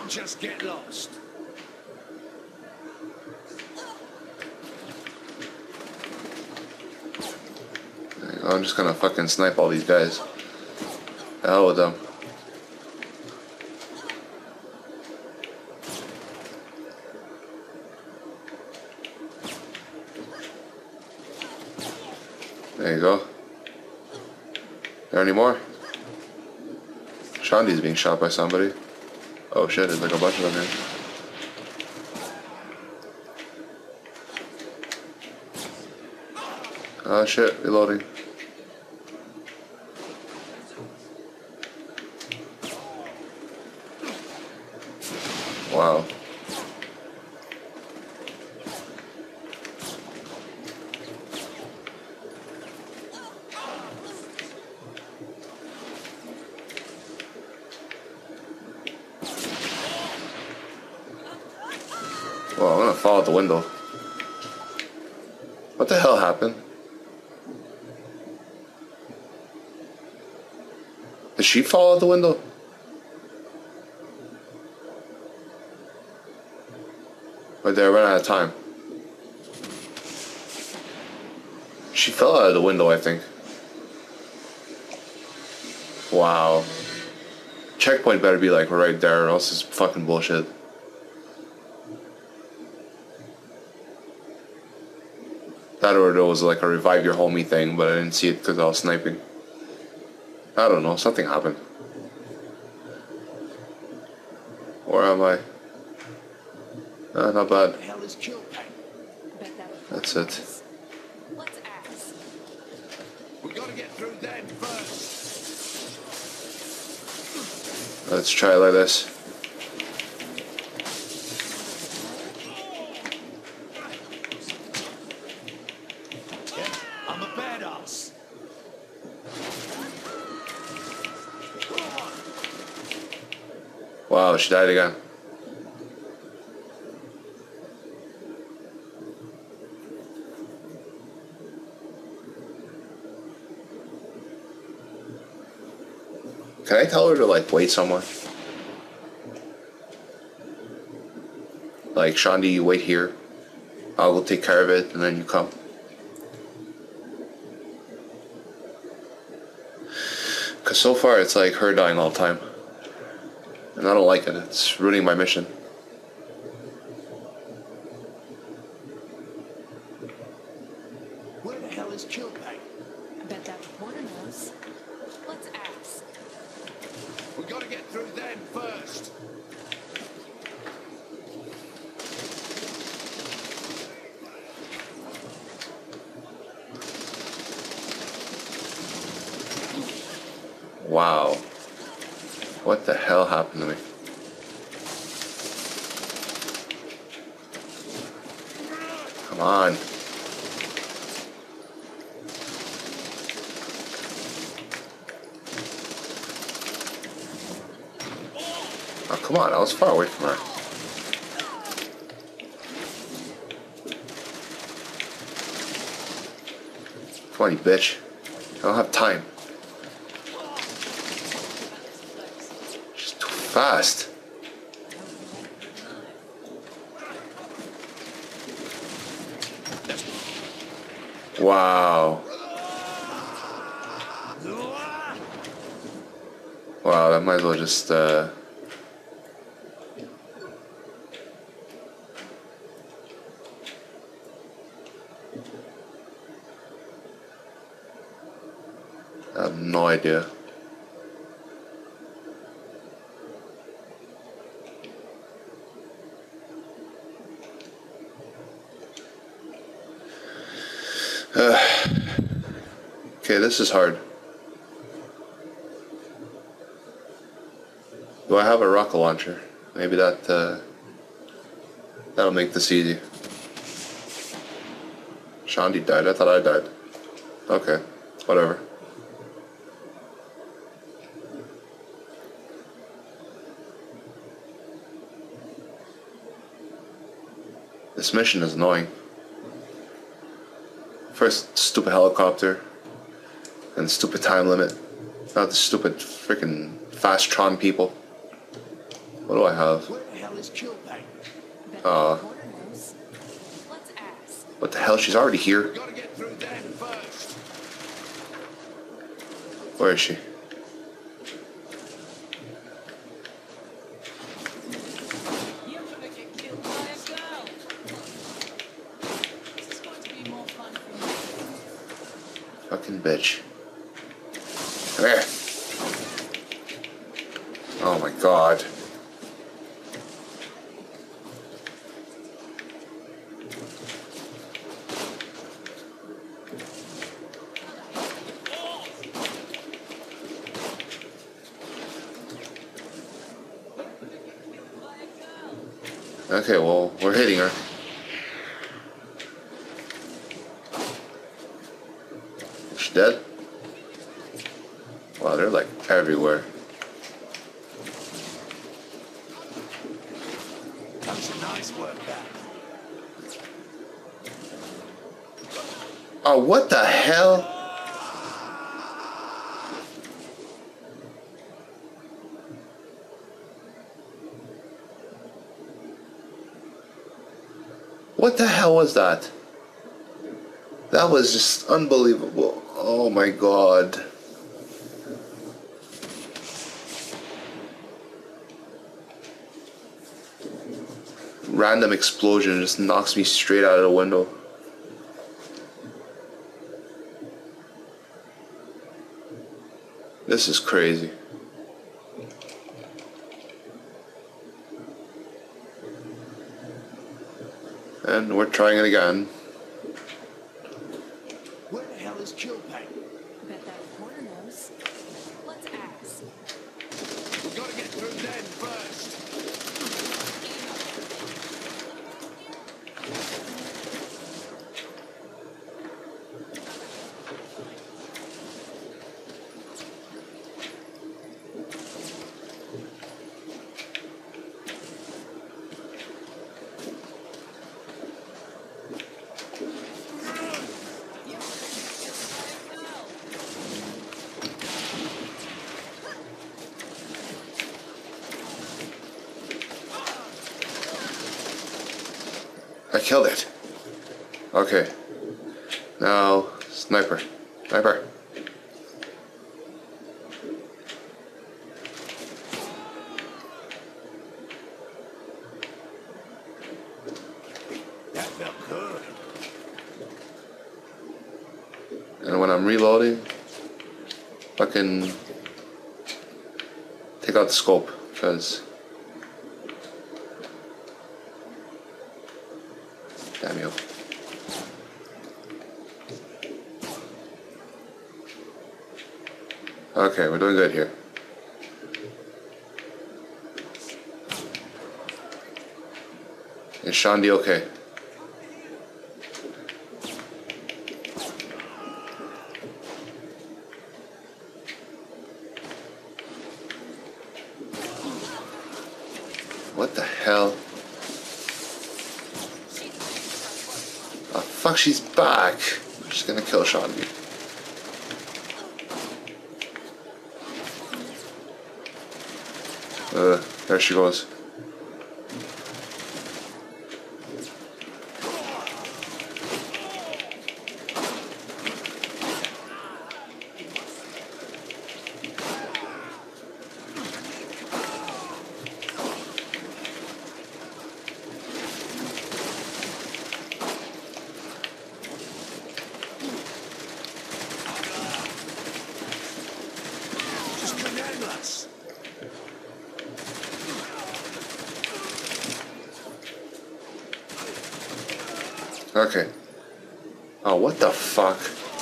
just get lost. I'm just gonna fucking snipe all these guys. The hell with them. There you go. There any more? Shandi's being shot by somebody. Oh shit, there's like a bunch of them here. Oh shit, reloading. Wow. Well, I'm gonna fall out the window. What the hell happened? Did she fall out the window? Or did I run out of time? She fell out of the window, I think. Wow. Checkpoint better be like right there, or else it's fucking bullshit. That or there was like a revive your homie thing, but I didn't see it because I was sniping. I don't know, something happened. Where am I? Not bad. That's it. Let's ask. We gotta get through them first. Let's try it like this. Yeah, I'm a badass. Wow, she died again. Can I tell her to like wait somewhere? Like, Shandi, you wait here. I'll go take care of it and then you come. Cause so far it's like her dying all the time. And I don't like it. It's ruining my mission. Where the hell is Chilpay? I bet that reporter knows. Let's ask. We gotta get through them first. Wow. What the hell happened to me? Come on. Oh, come on. I was far away from her. Come on, you bitch. I don't have time. She's too fast. Wow. Wow, that might as well just, I have no idea. Okay, this is hard. Do I have a rocket launcher? Maybe that'll make this easy. Shandi died. I thought I died. Okay, whatever. This mission is annoying. First, stupid helicopter, and stupid time limit. Now the stupid freaking Fast-Tron people. What do I have? Where the hell is Kilbane? Bet that corner knows. Let's ask. What the hell? She's already here. We gotta get through them first. Where is she? You're gonna get killed by a girl. This is going to be more fun for you. Fucking bitch. Come here. Oh my god. Okay, well, we're hitting her. Is she dead? Wow, they're like everywhere. That was a nice work, that. Oh, what the hell? What the hell was that? That was just unbelievable. Oh my god. Random explosion just knocks me straight out of the window. This is crazy. And we're trying it again. Where the hell is Kilbane? Bet that corner knows. Let's ask. We gotta get through them first. I killed it. Okay. Now, sniper. Sniper. That felt good. And when I'm reloading, fucking take out the scope, because damn you. Okay, we're doing good here. Is Shandi okay? What the hell? Oh fuck, she's back. She's gonna kill Shandi. There she goes. Just bananas. Okay. Oh, what the fuck?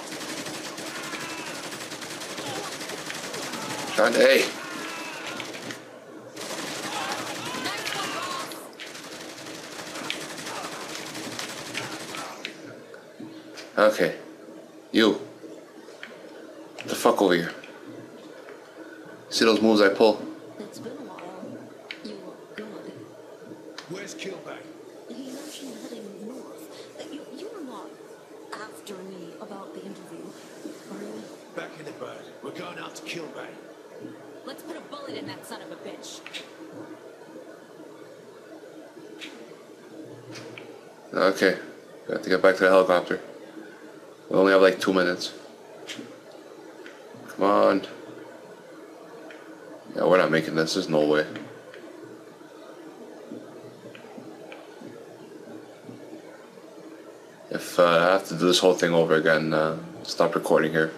Shandi. Okay. You. Get the fuck over here. See those moves I pull? It's been a while. You look good. Where's Kilbane? He mentioned heading north. You were not after me about the interview, are you? Back in the bird. We're going out to Kilbane. Let's put a bullet in that son of a bitch. Okay, we have to get back to the helicopter. We only have like 2 minutes. Come on. Yeah, we're not making this. There's no way. If I have to do this whole thing over again, stop recording here.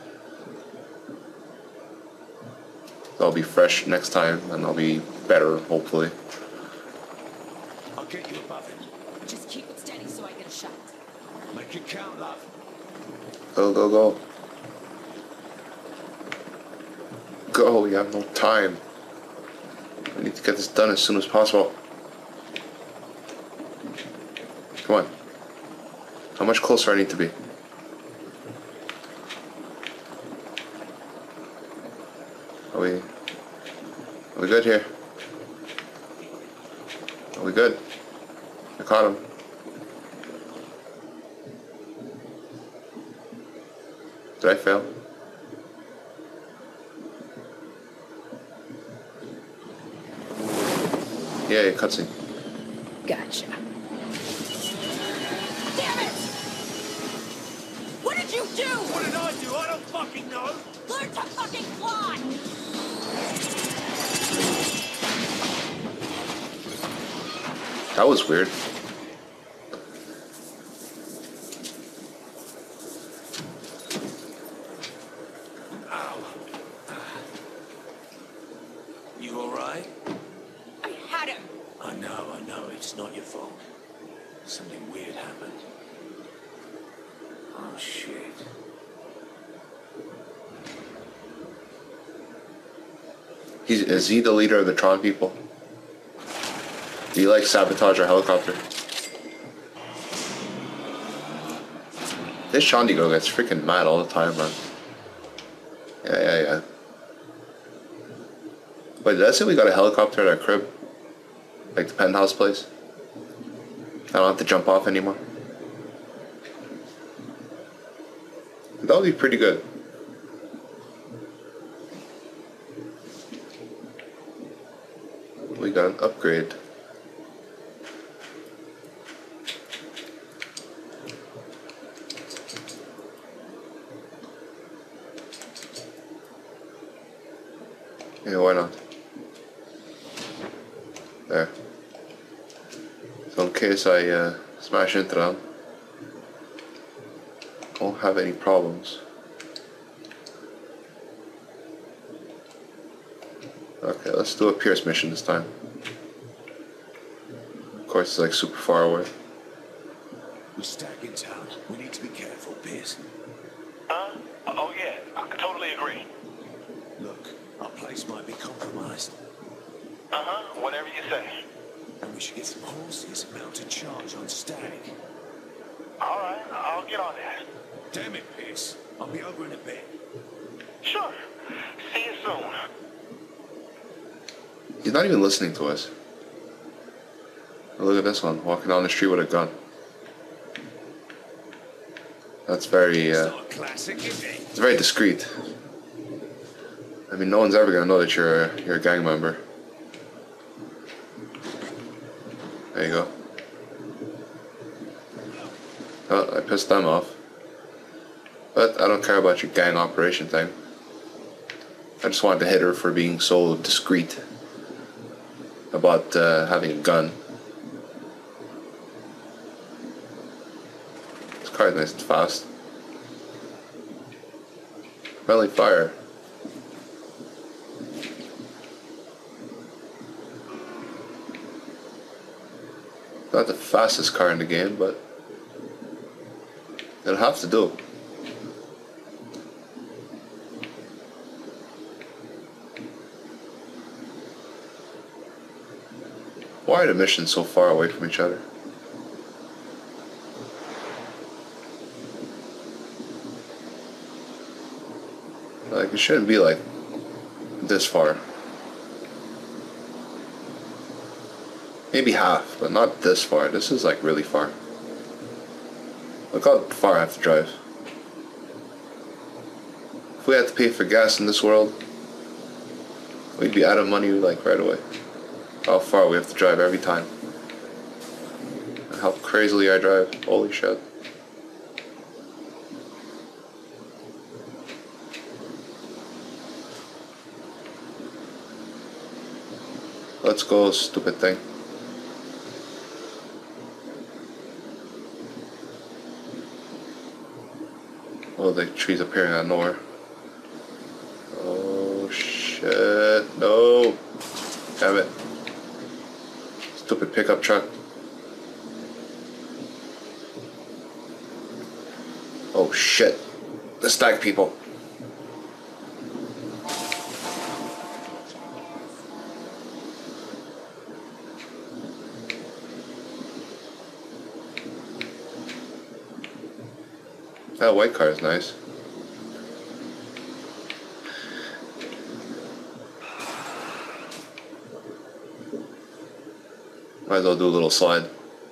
I'll be fresh next time, and I'll be better, hopefully. I'll get you above it. Just keep it steady so I get a shot. Make it count, love. Go, go, go. Go, we have no time. I need to get this done as soon as possible. Come on. How much closer I need to be? Are we good here? Are we good? I caught him. Did I fail? Yeah, cutscene. Gotcha. Damn it! What did you do? What did I do? I don't fucking know. Learn to fucking fly! That was weird. You alright? I had him! I know. It's not your fault. Something weird happened. Oh, shit. Is he the leader of the Tron people? Do you like sabotage our helicopter? This Shandigo gets freaking mad all the time, man. Yeah. Wait, did I say we got a helicopter at our crib? Like the penthouse place? I don't have to jump off anymore. That would be pretty good. We got an upgrade. Yeah, why not? There. So in case I smash into them, I won't have any problems. Okay, let's do a Pierce mission this time. Of course, it's like super far away. We're stuck in town. We need to be careful, Pierce. Oh yeah, I totally agree. Look, our place might be compromised. Whatever you say. And we should get some horses and mount a charge on Stag. Alright, I'll get on that. Damn it, Pierce. I'll be over in a bit. Sure. See you soon. He's not even listening to us. Look at this one, walking down the street with a gun. That's very, It's not a classic, is it? it's very discreet. I mean, no one's ever gonna know that you're a gang member. There you go. Oh, I pissed them off. But I don't care about your gang operation thing. I just wanted to hit her for being so discreet about having a gun. This car is nice and fast. Friendly fire. Not the fastest car in the game, but it'll have to do. Why are the missions so far away from each other? Like, it shouldn't be like this far. Maybe half, but not this far. This is like really far. Look how far I have to drive. If we had to pay for gas in this world, we'd be out of money like right away. How far we have to drive every time. how crazily I drive. Holy shit. Let's go, stupid thing. Oh, the tree's appearing out of nowhere. Oh shit, no. Damn it. Stupid pickup truck. Oh shit. The stag people. That white car is nice. Might as well do a little slide.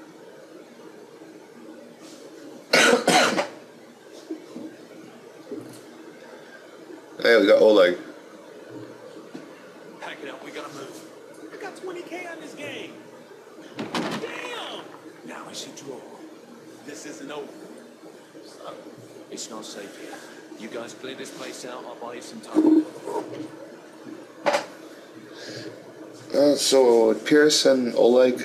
Hey, we got Oleg. Pack it up, we gotta move. I got 20K on this game. Damn! Now it's a draw. This isn't over. So, it's not safe here. You guys clear this place out, I'll buy you some time. So Pierce and Oleg.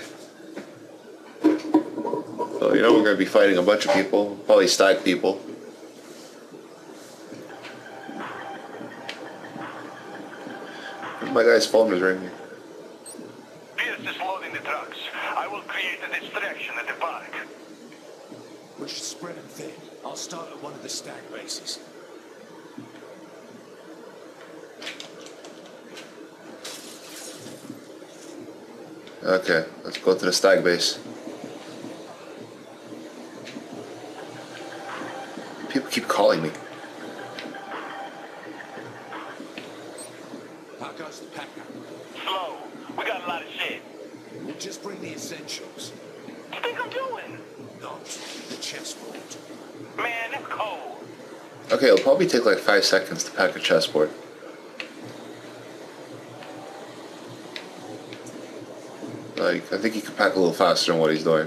So you know we're gonna be fighting a bunch of people, probably stag people. My guy's phone is ringing. Pierce is loading the trucks. I will create a distraction at the park. We should spread them thin. I'll start at one of the stag bases. Okay, let's go to the stag base. People keep calling me. How goes the pack up? Slow. We got a lot of shit. We'll just bring the essentials. What do you think I'm doing? Not the chessboard. Man, that's cold. Okay, it'll probably take like 5 seconds to pack a chessboard. Like, I think he could pack a little faster than what he's doing.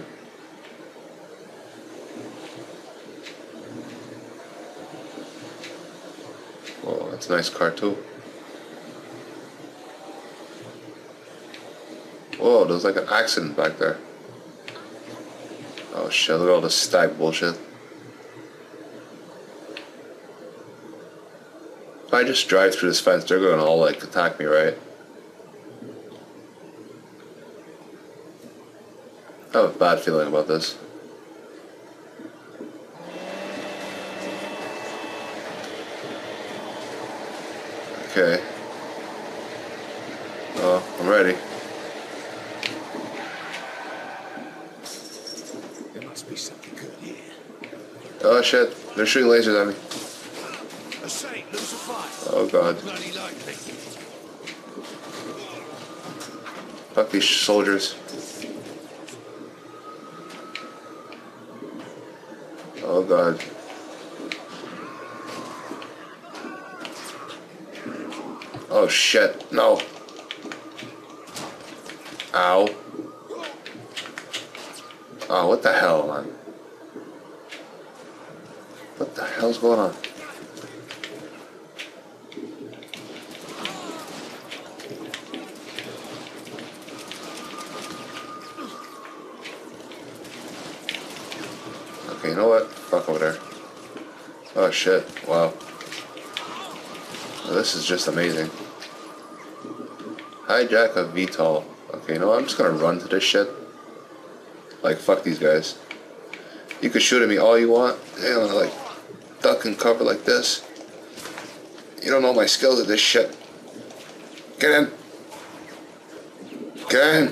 Whoa, that's a nice car too. Whoa, there's like an accident back there. Oh shit, look at all this stag bullshit. If I just drive through this fence, they're gonna all like attack me, right? I have a bad feeling about this. Okay. Oh, I'm ready. There must be something good here. Oh shit, they're shooting lasers at me. A saint, lose a fight. Oh god. Bloody likely. Fuck these soldiers. Oh god. Oh shit, no. Ow. Oh, what the hell, man? What the hell's going on? Okay, you know what? Fuck over there. Oh shit, wow. This is just amazing. Hijack a VTOL. Okay, you know what? I'm just gonna run to this shit. Like, fuck these guys. You can shoot at me all you want. You know, like, duck and cover like this. You don't know my skills at this shit. Get in. Get in.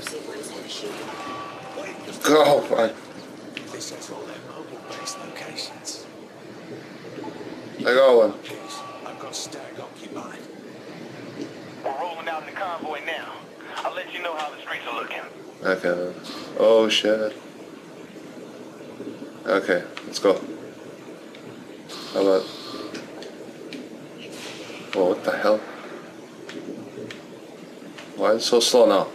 Go, man. This has all their mobile base locations. I got one. I've got stag occupied. We're rolling out in the convoy now. I'll let you know how the streets are looking. Okay. Oh shit. Okay, let's go. How about... Oh, what the hell? Why is it so slow now?